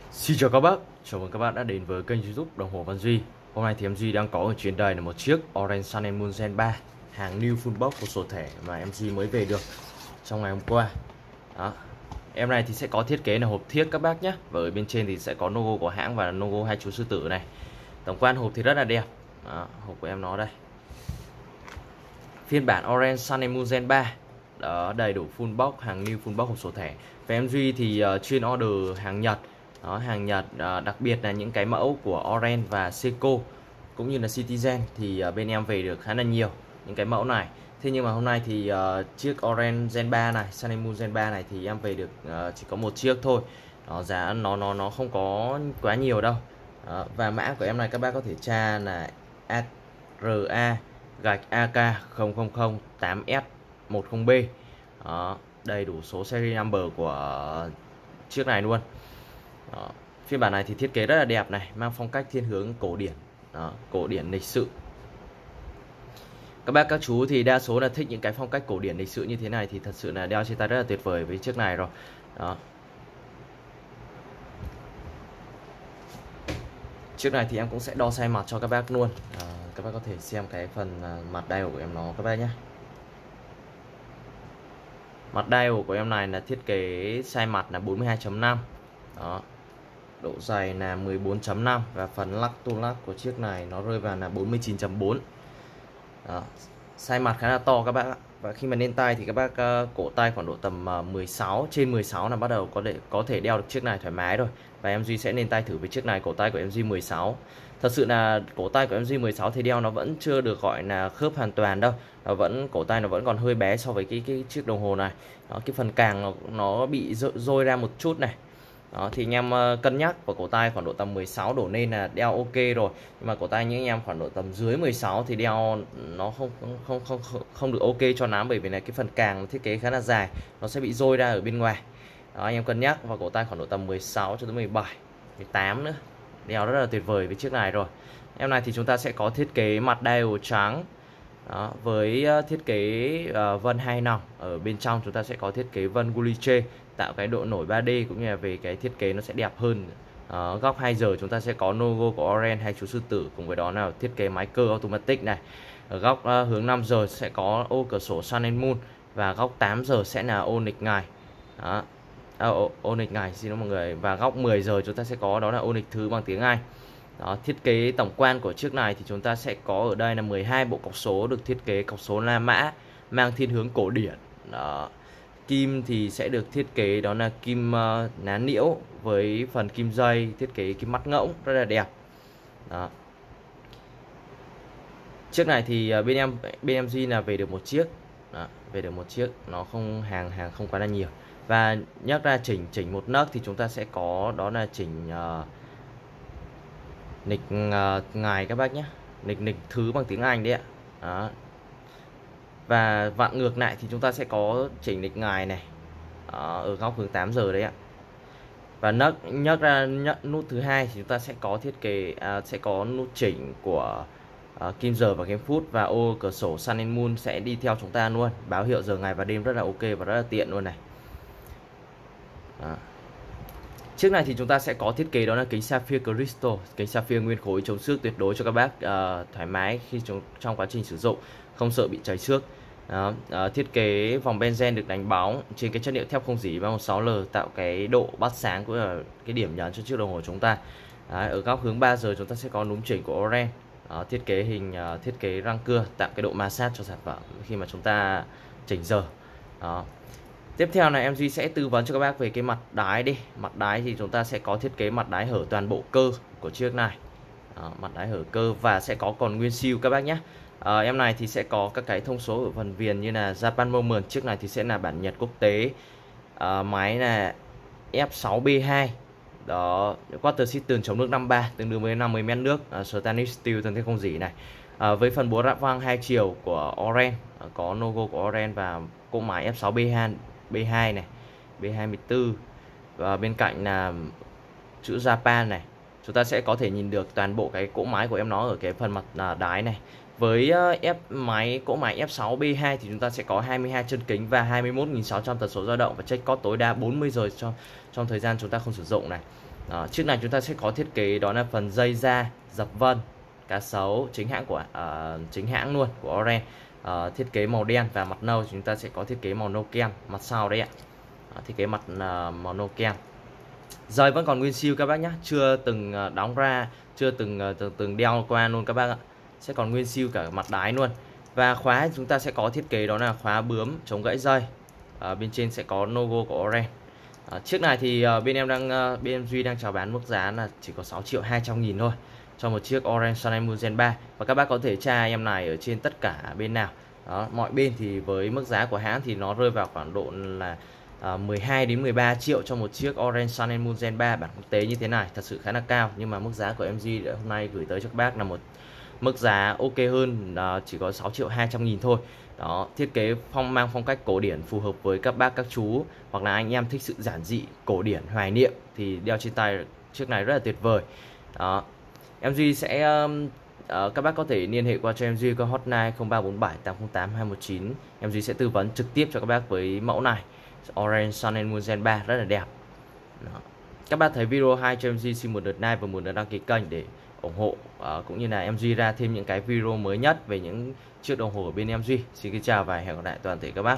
Xin chào các bác, chào mừng các bạn đã đến với kênh YouTube Đồng Hồ Văn Duy. Hôm nay thì em Duy đang có ở trên đây là một chiếc Orange Sun and Moon Gen 3 hàng new full box của sổ thẻ mà em Duy mới về được trong ngày hôm qua. Đó. Em này thì sẽ có thiết kế là hộp thiếc các bác nhé. Và ở bên trên thì sẽ có logo của hãng và logo hai chú sư tử này. Tổng quan hộp thì rất là đẹp. Đó, hộp của em nó đây. Phiên bản Orange Sun and Moon Gen 3. Đó, đầy đủ full box, hàng new full box của sổ thẻ. Và em Duy thì chuyên order hàng Nhật. Đó, hàng Nhật, đặc biệt là những cái mẫu của Orange và Seiko cũng như là Citizen thì bên em về được khá là nhiều những cái mẫu này. Thế nhưng mà hôm nay thì chiếc Orange Gen 3 này, Sun and Moon Gen 3 này thì em về được chỉ có một chiếc thôi. Đó, giá nó không có quá nhiều đâu. Đó, và mã của em này các bác có thể tra là RA-AK000-8S10B. Đó, đầy đủ số series number của chiếc này luôn. Đó. Phiên bản này thì thiết kế rất là đẹp này, mang phong cách thiên hướng cổ điển. Đó, cổ điển lịch sự. Các bác các chú thì đa số là thích những cái phong cách cổ điển lịch sự như thế này thì thật sự là đeo trên tay rất là tuyệt vời với chiếc này rồi. Đó. Chiếc này thì em cũng sẽ đo size mặt cho các bác luôn. Các bác có thể xem cái phần mặt dial của em nó các bác nhé. Mặt dial của em này là thiết kế size mặt là 42.5. Đó. Độ dày là 14.5 và phần lắc tu lắc của chiếc này nó rơi vào là 49.4. Size mặt khá là to các bác ạ. Và khi mà lên tay thì các bác cổ tay khoảng độ tầm 16 trên 16 là bắt đầu có thể đeo được chiếc này thoải mái rồi. Và em Duy sẽ lên tay thử với chiếc này, cổ tay của em Duy 16. Thật sự là cổ tay của em Duy 16 thì đeo nó vẫn chưa được gọi là khớp hoàn toàn đâu. Cổ tay nó vẫn còn hơi bé so với cái chiếc đồng hồ này. Đó, cái phần càng nó bị rôi ra một chút này. Đó, thì anh em cân nhắc vào cổ tay khoảng độ tầm 16 đổ lên là đeo ok rồi. Nhưng mà cổ tay những anh em khoảng độ tầm dưới 16 thì đeo nó không được ok cho lắm, bởi vì là cái phần càng thiết kế khá là dài, nó sẽ bị rôi ra ở bên ngoài. Đó, anh em cân nhắc vào cổ tay khoảng độ tầm 16 cho tới 17, 18 nữa. Đeo rất là tuyệt vời với chiếc này rồi. Em này thì chúng ta sẽ có thiết kế mặt dial trắng. Đó, với thiết kế vân 2 nòng. Ở bên trong chúng ta sẽ có thiết kế vân Guliche, tạo cái độ nổi 3D cũng như là về cái thiết kế nó sẽ đẹp hơn. Góc 2 giờ chúng ta sẽ có logo của Orange hay chú sư tử, cùng với đó là thiết kế máy cơ automatic này. Ở góc hướng 5 giờ sẽ có ô cửa sổ Sun and Moon, và góc 8 giờ sẽ là ô nghịch ngài. Đó. Ô nghịch ngài xin lỗi mọi người. Và góc 10 giờ chúng ta sẽ có đó là ô nghịch thứ bằng tiếng Anh. Đó, thiết kế tổng quan của chiếc này thì chúng ta sẽ có ở đây là 12 bộ cọc số, được thiết kế cọc số La Mã, mang thiên hướng cổ điển. Đó. Kim thì sẽ được thiết kế đó là kim ná niễu với phần kim dây, thiết kế kim mắt ngỗng rất là đẹp. Đó. Chiếc này thì bên em Duy là về được một chiếc. Đó, về được một chiếc, nó không hàng không quá là nhiều. Và nhắc ra chỉnh một nấc thì chúng ta sẽ có đó là chỉnh nghịch ngài các bác nhé, nghịch thứ bằng tiếng Anh đấy ạ. Đó. Và vặn ngược lại thì chúng ta sẽ có chỉnh nghịch ngài này ở góc hướng 8 giờ đấy ạ. Và nhấc ra nút thứ hai thì chúng ta sẽ có thiết kế sẽ có nút chỉnh của kim giờ và kim phút, và ô cửa sổ Sun and Moon sẽ đi theo chúng ta luôn, báo hiệu giờ ngày và đêm rất là ok và rất là tiện luôn này. Đó. Chiếc này thì chúng ta sẽ có thiết kế đó là kính sapphire crystal, kính sapphire nguyên khối chống xước tuyệt đối cho các bác thoải mái khi trong quá trình sử dụng, không sợ bị cháy xước. Đó, thiết kế vòng benzen được đánh bóng trên cái chất liệu thép không rỉ 316L, tạo cái độ bắt sáng cũng là cái điểm nhấn cho chiếc đồng hồ chúng ta. Đấy, ở góc hướng 3 giờ chúng ta sẽ có núm chỉnh của Orange. Thiết kế thiết kế răng cưa, tạo cái độ ma sát cho sản phẩm khi mà chúng ta chỉnh giờ. Đó. Tiếp theo này em Duy sẽ tư vấn cho các bác về cái mặt đáy đi. Mặt đáy thì chúng ta sẽ có thiết kế mặt đáy hở toàn bộ cơ của chiếc này. Đó, mặt đáy hở cơ và sẽ có còn nguyên siêu các bác nhé. Em này thì sẽ có các cái thông số ở phần viền như là Japan Moment. Chiếc này thì sẽ là bản nhật quốc tế. Máy là F6B2. Đó, water system chống nước 53, tương đương với 50 mét nước. Stainless steel thân thép không rỉ này. Với phần búa ráp vang 2 chiều của Orange, có logo của Orange và cỗ máy F6B2 này, B24, và bên cạnh là chữ Japan này. Chúng ta sẽ có thể nhìn được toàn bộ cái cỗ máy của em nó ở cái phần mặt đáy này. Với cỗ máy F6B2 thì chúng ta sẽ có 22 chân kính và 21.600 tần số dao động, và check code tối đa 40 giờ trong thời gian chúng ta không sử dụng này. Đó, chiếc này chúng ta sẽ có thiết kế đó là phần dây da dập vân cá sấu chính hãng của chính hãng luôn của Orange. Thiết kế màu đen và mặt nâu chúng ta sẽ có thiết kế màu nâu kem mặt sau đấy ạ. Thiết kế mặt màu nâu kem. Dây vẫn còn nguyên siêu các bác nhé, chưa từng đóng ra, chưa từng đeo qua luôn các bác ạ. Sẽ còn nguyên siêu cả mặt đái luôn. Và khóa chúng ta sẽ có thiết kế đó là khóa bướm chống gãy dây. Bên trên sẽ có logo của Orange. Chiếc này thì bên Duy đang chào bán mức giá là chỉ có 6.200.000 thôi cho một chiếc Orange Sun and Moon Gen 3. Và các bác có thể tra em này ở trên tất cả bên nào. Đó, mọi bên thì với mức giá của hãng thì nó rơi vào khoảng độ là 12 đến 13 triệu cho một chiếc Orange Sun and Moon Gen 3 bản quốc tế như thế này, thật sự khá là cao. Nhưng mà mức giá của MG hôm nay gửi tới cho các bác là một mức giá ok hơn, chỉ có 6.200.000 thôi. Đó, thiết kế mang phong cách cổ điển phù hợp với các bác các chú hoặc là anh em thích sự giản dị, cổ điển, hoài niệm thì đeo trên tay chiếc này rất là tuyệt vời. Đó. MG sẽ các bác có thể liên hệ qua cho MG qua hotline 0347 808 219. MG sẽ tư vấn trực tiếp cho các bác với mẫu này. Orange Sun and Moon Gen 3 rất là đẹp. Đó. Các bác thấy video hay cho MG xin một lượt like và một lượt đăng ký kênh để ủng hộ, cũng như là MG ra thêm những cái video mới nhất về những chiếc đồng hồ ở bên MG. Xin kính chào và hẹn gặp lại toàn thể các bác.